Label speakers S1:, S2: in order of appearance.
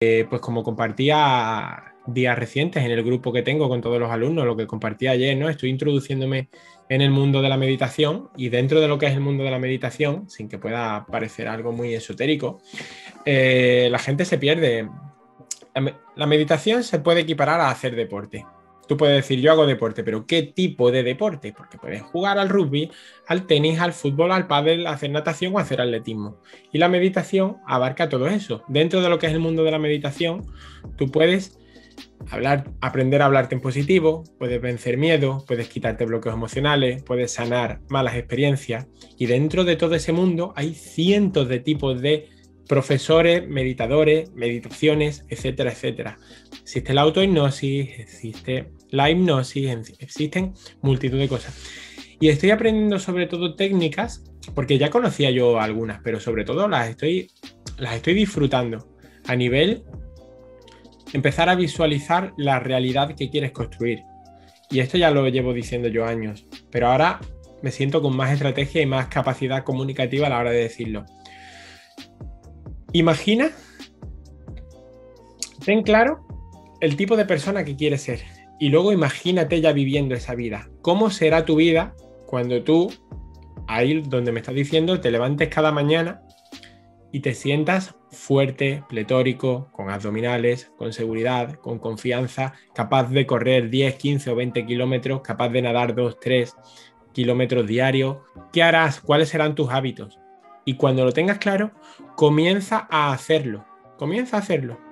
S1: Pues como compartía días recientes en el grupo que tengo con todos los alumnos, lo que compartí ayer, ¿no? Estoy introduciéndome en el mundo de la meditación y dentro de lo que es el mundo de la meditación, sin que pueda parecer algo muy esotérico, la gente se pierde. La meditación se puede equiparar a hacer deporte. Tú puedes decir, yo hago deporte, pero ¿qué tipo de deporte? Porque puedes jugar al rugby, al tenis, al fútbol, al pádel, hacer natación o hacer atletismo. Y la meditación abarca todo eso. Dentro de lo que es el mundo de la meditación, tú puedes aprender a hablarte en positivo, puedes vencer miedo, puedes quitarte bloqueos emocionales, puedes sanar malas experiencias. Y dentro de todo ese mundo hay cientos de tipos de profesores, meditadores, meditaciones, etcétera, etcétera. Existe la autohipnosis, existe la hipnosis, existen multitud de cosas. Y estoy aprendiendo sobre todo técnicas, porque ya conocía yo algunas, pero sobre todo las estoy disfrutando a nivel empezar a visualizar la realidad que quieres construir. Y esto ya lo llevo diciendo yo años, pero ahora me siento con más estrategia y más capacidad comunicativa a la hora de decirlo. Imagina, ten claro el tipo de persona que quieres ser y luego imagínate ya viviendo esa vida. ¿Cómo será tu vida cuando tú, ahí donde me estás diciendo, te levantes cada mañana y te sientas fuerte, pletórico, con abdominales, con seguridad, con confianza, capaz de correr 10, 15 o 20 kilómetros, capaz de nadar 2, 3 kilómetros diarios? ¿Qué harás? ¿Cuáles serán tus hábitos? Y cuando lo tengas claro, comienza a hacerlo. Comienza a hacerlo.